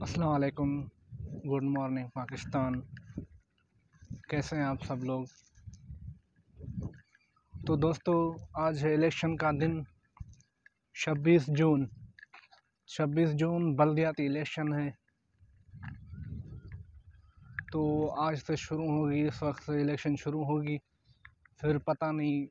अस्सलाम वालेकुम, good morning Pakistan. कैसे हैं आप सब लोग। तो दोस्तों, आज है इलेक्शन का दिन 26 जून। 26 जून बल्दियाती इलेक्शन है। तो आज से शुरू होगी, इस वक्त से इलेक्शन शुरू होगी। फिर पता नहीं,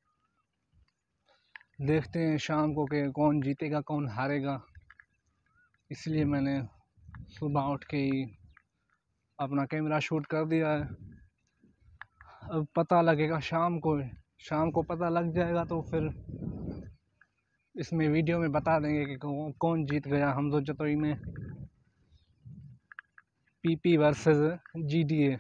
देखते हैं शाम को कि कौन जीतेगा कौन हारेगा। इसलिए मैंने सुबह उठ के ही अपना कैमरा शूट कर दिया है। अब पता लगेगा शाम को पता लग जाएगा तो फिर इसमें वीडियो में बता देंगे कि कौन जीत गया हमजो जतोई में, पीपी वर्सेस जीडीए।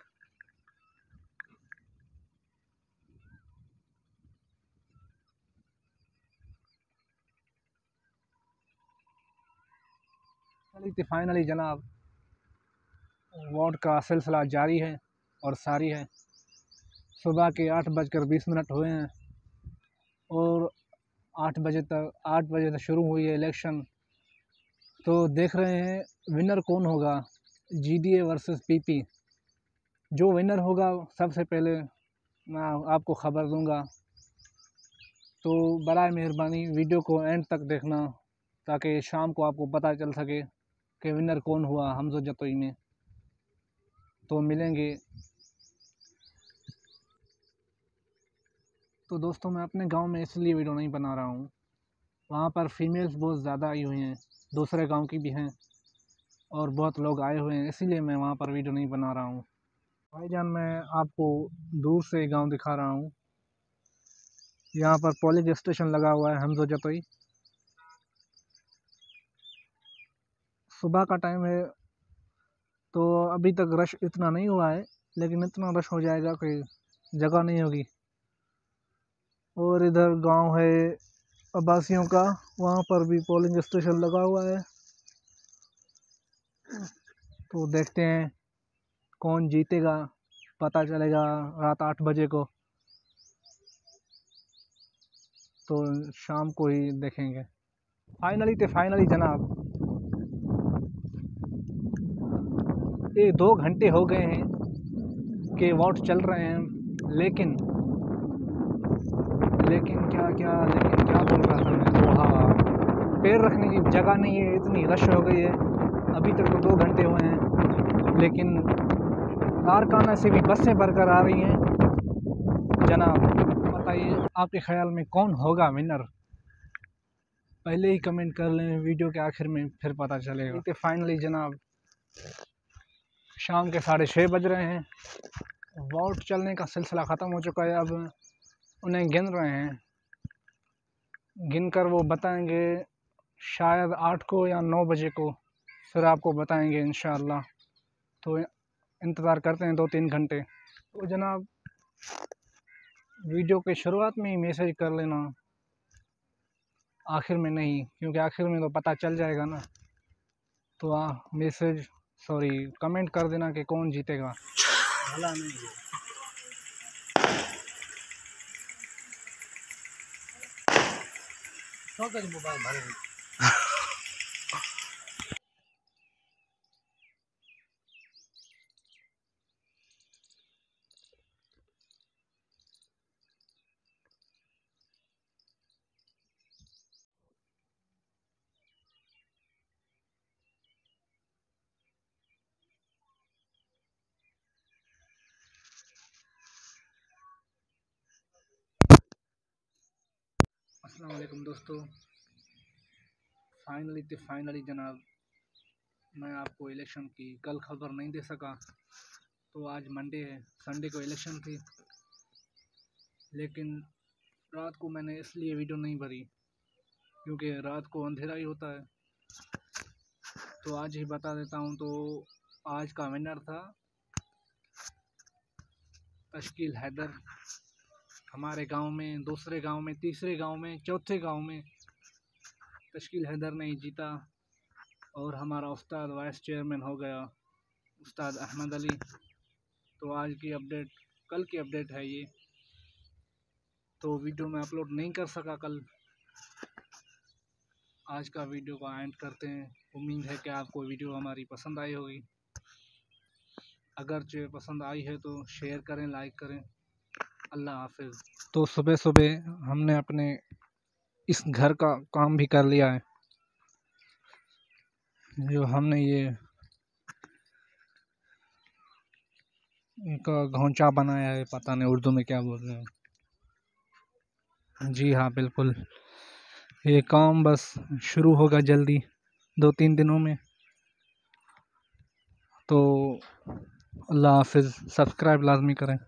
फाइनली जनाब, वोट का सिलसिला जारी है और सारी है। सुबह के 8:20 हुए हैं और 8 बजे से शुरू हुई है इलेक्शन। तो देख रहे हैं विनर कौन होगा, जीडीए वर्सेस पीपी। जो विनर होगा सबसे पहले मैं आपको ख़बर दूंगा। तो बराए मेहरबानी वीडियो को एंड तक देखना, ताकि शाम को आपको पता चल सके कि विनर कौन हुआ हमजो जतोई में। तो मिलेंगे। तो दोस्तों, मैं अपने गांव में इसलिए वीडियो नहीं बना रहा हूँ, वहाँ पर फीमेल्स बहुत ज़्यादा आई हुई हैं, दूसरे गांव की भी हैं और बहुत लोग आए हुए हैं, इसीलिए मैं वहाँ पर वीडियो नहीं बना रहा हूँ। भाईजान, मैं आपको दूर से गांव दिखा रहा हूँ। यहाँ पर पोलिंग स्टेशन लगा हुआ है हमजो जतोई। सुबह का टाइम है तो अभी तक रश इतना नहीं हुआ है, लेकिन इतना रश हो जाएगा कि जगह नहीं होगी। और इधर गांव है अब्बासियों का, वहाँ पर भी पोलिंग स्टेशन लगा हुआ है। तो देखते हैं कौन जीतेगा, पता चलेगा रात 8 बजे को। तो शाम को ही देखेंगे। फाइनली जनाब, ये 2 घंटे हो गए हैं कि वोट चल रहे हैं, लेकिन क्या बोल रहा था मैं। तो हाँ, पैर रखने की जगह नहीं है, इतनी रश हो गई है। अभी तक तो 2 घंटे हुए हैं, लेकिन कारखाना से भी बसें भरकर आ रही हैं। जनाब, बताइए आपके ख्याल में कौन होगा विनर। पहले ही कमेंट कर लें वीडियो के आखिर में, फिर पता चलेगा। तो फाइनली जनाब, शाम के 6:30 बज रहे हैं। वोट चलने का सिलसिला ख़त्म हो चुका है। अब उन्हें गिन रहे हैं, गिनकर वो बताएंगे शायद 8 को या 9 बजे को, फिर आपको बताएंगे इंशाअल्लाह। तो इंतज़ार करते हैं 2-3 घंटे। तो जनाब, वीडियो के शुरुआत में ही मैसेज कर लेना, आखिर में नहीं, क्योंकि आखिर में तो पता चल जाएगा ना। तो कमेंट कर देना कि कौन जीतेगा। भला नहीं है। मोबाइल भरे अस्सलाम वालेकुम दोस्तों। फाइनली जनाब, मैं आपको इलेक्शन की कल खबर नहीं दे सका। तो आज मंडे है, संडे को इलेक्शन थी, लेकिन रात को मैंने इसलिए वीडियो नहीं भरी क्योंकि रात को अंधेरा ही होता है। तो आज ही बता देता हूँ। तो आज का विनर था तश्कील हैदर। हमारे गांव में, दूसरे गांव में, तीसरे गांव में, चौथे गांव में तश्कील हैदर ने जीता और हमारा उस्ताद वाइस चेयरमैन हो गया, उस्ताद अहमद अली। तो आज की अपडेट, कल की अपडेट है ये। तो वीडियो में अपलोड नहीं कर सका कल, आज का वीडियो का एंड करते हैं। उम्मीद है कि आपको वीडियो हमारी पसंद आई होगी। अगर जो पसंद आई है तो शेयर करें, लाइक करें। अल्लाह हाफिज़। तो सुबह सुबह हमने अपने इस घर का काम भी कर लिया है। जो हमने ये एक घोंचा बनाया है, पता नहीं उर्दू में क्या बोल रहे हैं। जी हाँ, बिल्कुल। ये काम बस शुरू होगा जल्दी 2-3 दिनों में। तो अल्लाह हाफिज़। सब्सक्राइब लाजमी करें।